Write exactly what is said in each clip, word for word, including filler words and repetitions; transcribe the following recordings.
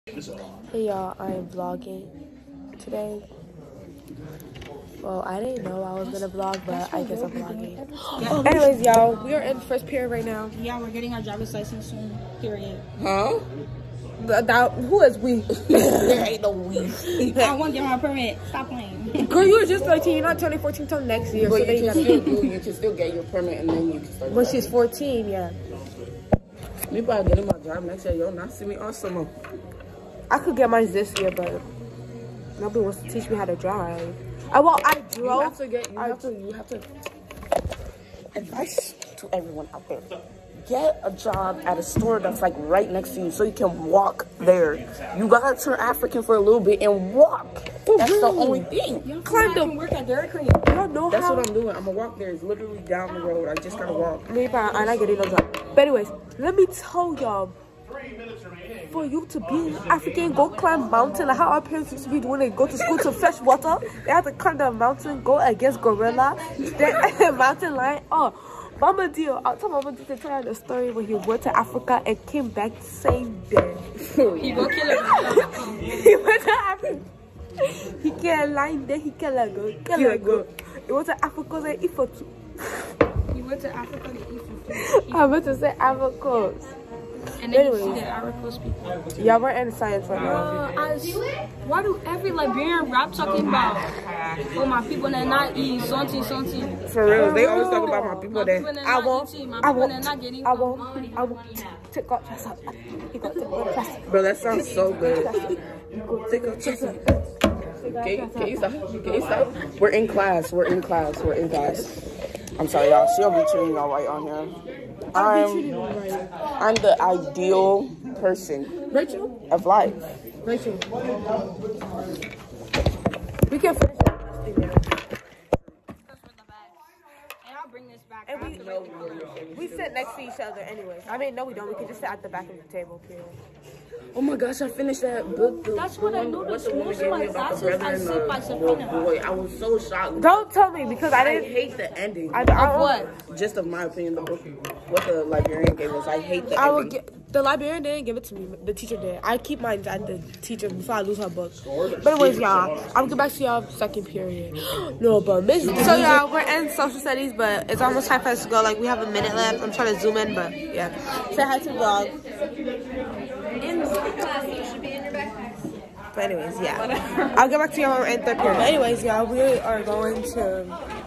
Hey y'all, I am vlogging today. Well, I didn't know I was gonna vlog, but I guess I'm vlogging. Oh, anyways, y'all, we are in first period right now. Yeah, we're getting our driver's license soon. Period. Huh? The, that, who is we? There ain't no we. I want to get my permit. Stop playing. Girl, you were just thirteen. You're not turning fourteen until next year. But So you, you, can still do, you can still get your permit and then you can start. When she's fourteen, yeah. Me probably getting my job next year. You'll not see me on summer. I could get mine this year, but nobody wants to teach me how to drive. I well, I drove. You have to get. You I, have to. You have to. Advice to everyone out there: get a job at a store that's like right next to you, so you can walk there. You gotta turn African for a little bit and walk. That's the only thing. You climb to work at Dairy Queen. You don't know That's how. what I'm doing. I'm gonna walk there. It's literally down the road. I just gotta walk. Maybe I'm not getting no job. But anyways, let me tell y'all. For you to be African, go climb mountain like how our parents used to be doing. They go to school to fetch water. They have to climb the mountain, go against gorilla, then mountain lion. Oh, Mama Dio, I'll tell Mama Dio to tell you the story when he went to Africa and came back the same day. He go kill a He went to Africa. He killed a lion, then he killed a goat. Kill a goat. He went to Africa and eat for two. He went to Africa to eat for food. I meant to say Africa. And then Anyways. you see the Ivory Coast people. Yeah, we're in science right now. Uh, I, why do every Liberian rap talking about oh my people that not eat something something? For real, they always talk about my people that. I won't. I won't. I won't. I won't. Take out dress up. You got to go dress up. Bro, that sounds so good. Take a dress up. Can you, can you stop? Can you stop? We're in class. We're in class. We're in class. I'm sorry, y'all. She'll be treating y'all right on here. I'm, I'm the ideal person Rachel? of life. Rachel. We can finish it. And I'll bring this back. And we, we sit next to each other anyways. I mean, no, we don't. We can just sit at the back of the table, period. Oh my gosh, I finished that book. The, That's what I one- noticed. What the woman Most gave of me my about the classes, brother I and sit by the little Sabrina. boy. I was so shocked. Don't tell me because I I didn't. hate the ending. I, I, Of what? Just of my opinion, the book, what the librarian gave us. I hate the I will ending. get the librarian didn't give it to me. The teacher did. I keep mine at the teacher before I lose her book. But anyways, y'all, I'll get back to y'all second period. No, but Miss. So y'all, we're in social studies, but it's almost time for us to go. Like we have a minute left. I'm trying to zoom in, but yeah. Say hi to the vlog. But anyways, yeah. I'll get back to y'all in third period. But anyways, y'all, we are going to.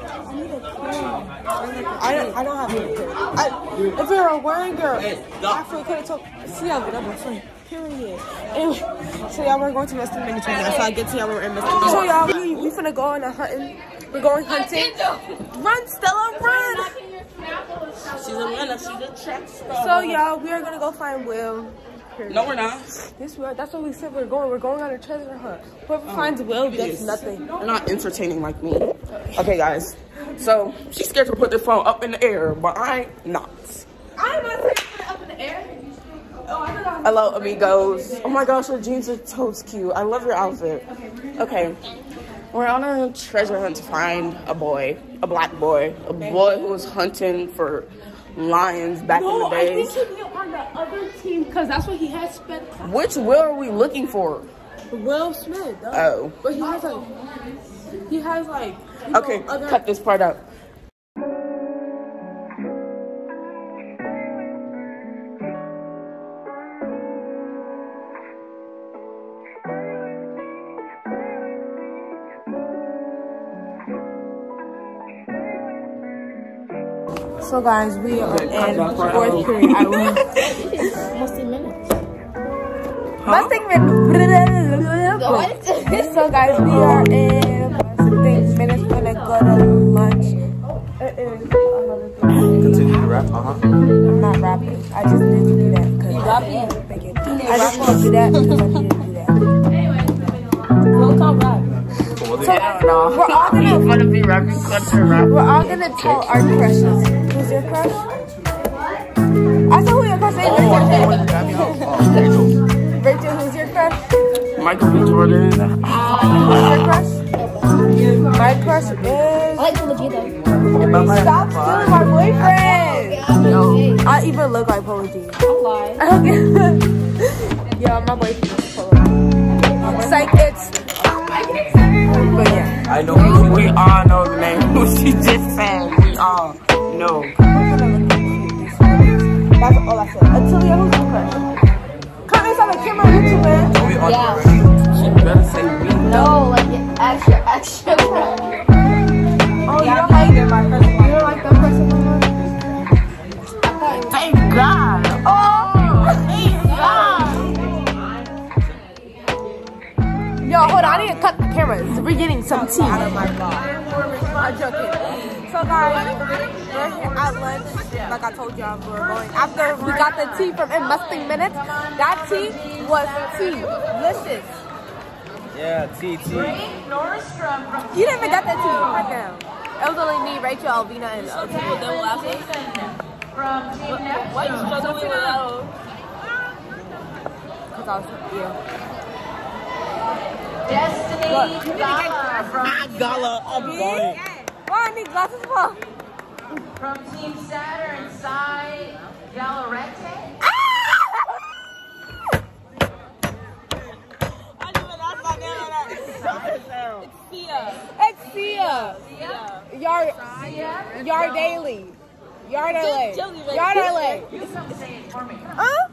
I don't. I don't have a period. I, if you're a wearing girl, actually could have told. See, I'll get up my friend. Period. Anyway, so y'all, we're going to Western Minutes right now. So I get to y'all when we're in Western Minutes. So y'all, we we finna go on a hunting. We're going hunting. Run, Stella, run! She's a runner. She's a track star. So y'all, we are gonna go find Will. No, we're not. Yes, we are. That's what we said we're going. We're going on a treasure hunt. Whoever oh, finds Will gets nothing. They're not entertaining like me. Okay, guys. So she's scared to put the phone up in the air, but I'm not. I'm not scared to put it up in the air. Oh, I know. Hello, amigos. Oh my gosh, your jeans are totes cute. I love your outfit. Okay. We're on a treasure hunt to find a boy, a black boy, a boy who was hunting for lions back no, in the days. I think he'd be on the other team because that's what he has spent. Which Will are we looking for? Will Smith. Though. Oh. But he has like, he has like. You Okay, know, other... cut this part out. So guys, we are in fourth period. I will. Mostly minutes. Mustang minutes. So guys, we are in Mustang minutes. We're gonna go to lunch. Continue to rap, uh-huh. I'm not rapping. I just need to do that because You rapping? I just want to do that because I need to do that. We'll come rap. So no. we're all gonna I'm gonna be rapping country rap. we're all gonna tell our crushes. Who's your crush? I said who your crush is. Oh, Rachel, who's your crush? Michael B. Jordan. Who's your crush? My crush is. I like the Legito. Stop stealing my boyfriend. Yo. I even look like Polo G. Don't lie. Okay. Yeah, my boyfriend is Polo I know we, we all know the name. She just said we all know. That's all I said. Atilia, who's your crush? Can't they have a camera on YouTube, man? Are we on Yeah. already? She better say we. No, like extra, extra. Oh, you don't like it, my first one. You don't like that person no more? Thank God. Oh, thank God. Yo, hold on. I need to cut the cameras. We're getting some tea. I'm joking. So, guys, we're here at lunch. Like I told y'all, we're going. After we got the tea from In Mustang Minutes, that tea was tea. Delicious. Yeah, T T. You didn't even get that tea. Right now. It was only me, Rachel, Alvina, and uh, people. Then we'll have From Team Neptune. Why you struggling with that? Because I was, yeah. Destiny Gala from Gala, I'm going. Why I need glasses for? from Team Saturn side Galarete. It's Sia. Yard, Yard Daily. Yard L A. Yard L A. Huh?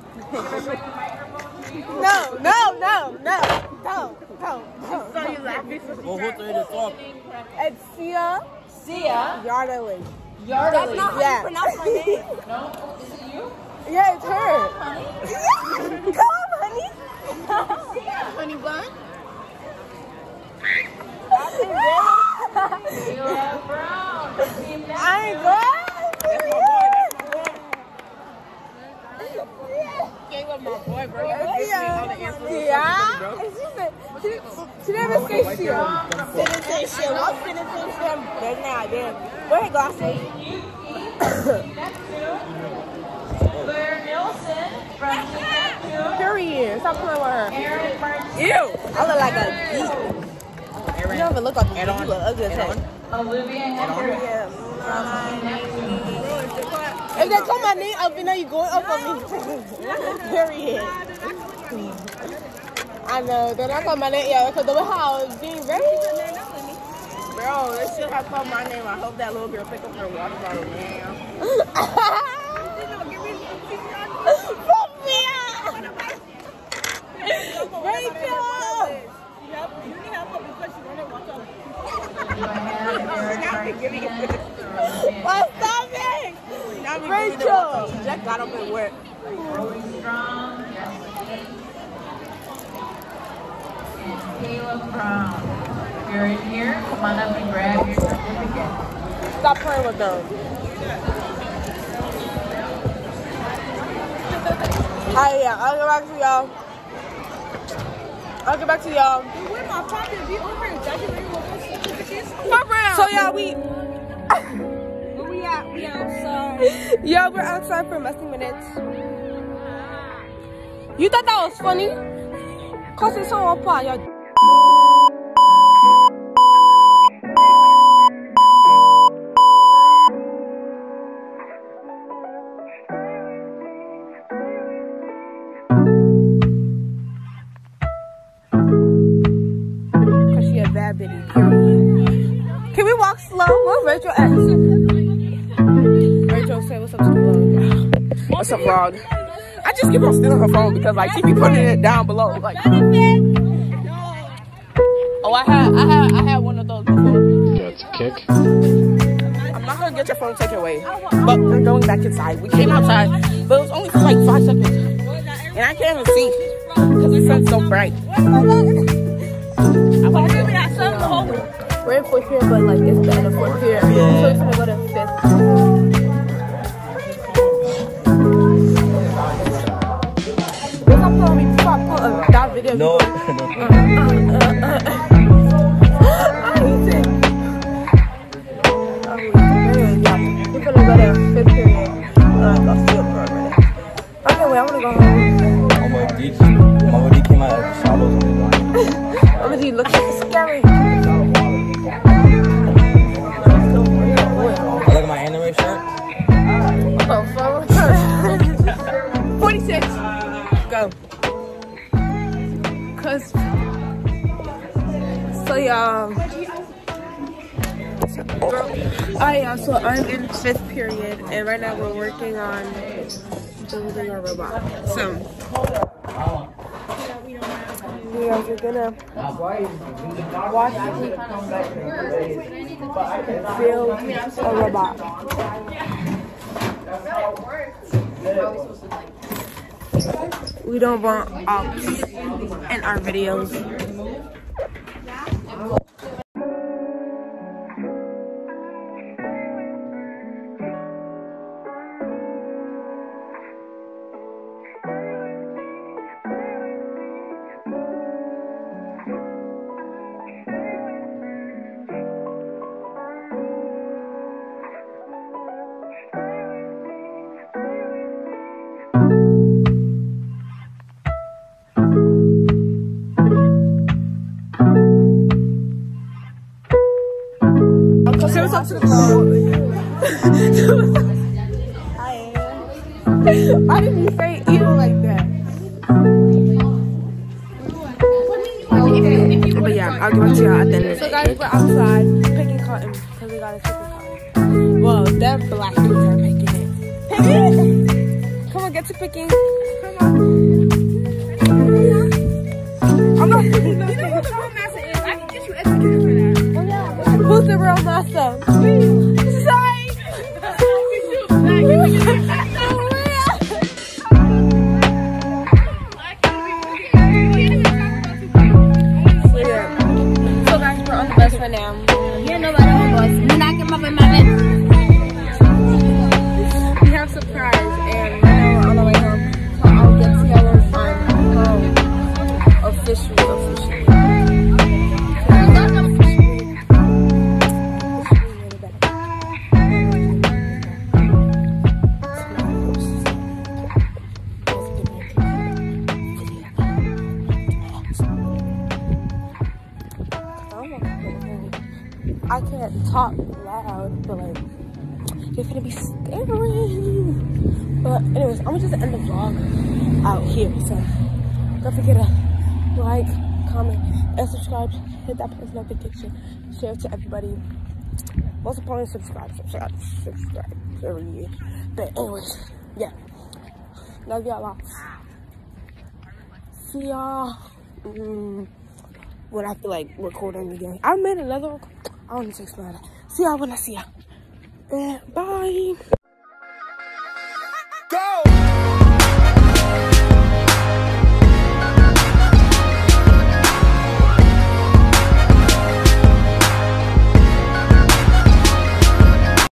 No, no, no, no, no, no, no. So you laughing? Well, who's the top? It's Sia. Sia. Yard L A. Yard That's not how you pronounce my name. No, is it you? Yeah, it's her. Come on, honey. Honey bun? Taylor Brown. I ain't good. Caleb, my boy, bro. Yeah. Yeah. She, she never said shit. She didn't say shit. What didn't say shit? There's now, then. Where her glasses? Claire Nielsen from Team Neptune. Period. Stop playing with her. Aaron Martinez. Ew. I look like a geek. You don't even look like a geek. You look ugly as heck. Olivia Hendricks from Team Neptune. If they call my name up, you know you're going up on me. Period. I know. They're not calling my name. Yeah, because the way how I was being very. Bro, they should have called my name. I hope that little girl pick up her water bottle, man. Rachel! What's happening? Rachel! Jack got up and went. Rolling Strong. And Caleb Brown. If you're in here, come on up and grab your certificate. Stop playing with them. Hi, yeah, I'll get back to y'all. I'll get back to y'all. So yeah, we. Where we at? We outside. Yeah, we're outside for Mustang Minutes. You thought that was funny? Cause it's so open, y'all. Can we walk slow? Where's Rachel at? Rachel, say what's up to the vlog. What's up, vlog? I just keep on stealing her phone because like she be putting it down below. Like, oh, I had, I had, I had one of those before. That's a kick. I'm not gonna get your phone taken away, but we're going back inside. We came outside, but it was only for like five seconds, and I can't even see because the sun's so bright. We're in fourth period, but like it's the end of fourth period. So it's gonna go to fifth. Stop pulling me. Stop pulling that video. No. Uh, uh, uh, uh, uh. I hate it. I hate it. Yeah. We're gonna go to fifth period. Uh, go field for a minute. Okay, wait. I wanna go home. Mama D, Mama D came out of the shadows on the line. Mama D looks scary. I look at my anime shirt. Oh, forty-six. Go. Cause so y'all, Alright, y'all, so I'm in fifth period, and right now we're working on building a robot. So, we are gonna watch build a robot. We don't want ops in our videos. Why did you say evil like that? But yeah, I'll give it to y'all at the end of the day. So guys, we're outside picking cotton because we gotta pick cotton. Well, them black dudes are picking it. Pick it! Come on, get to picking. Come on. I'm not picking nothing. You know who the real master is? I can get you executed for that. Oh yeah. Who's the real master? Sorry. For now. You're nobody on bus. You're not getting up in my bed. We have surprise and right now we're on the way home. So I'll get together and find home officially, officially. I can't talk loud, but like, you're gonna be staring. But anyways, I'm gonna just end the vlog out here. So don't forget to like, comment, and subscribe. Hit that post notification. Share it to everybody. Most importantly, subscribe, subscribe, subscribe. Every year. But anyways, yeah. Love y'all lots. See y'all. Mm, when I feel like recording again. I made another. I don't need to explain that. See y'all when I see y'all. Uh, bye.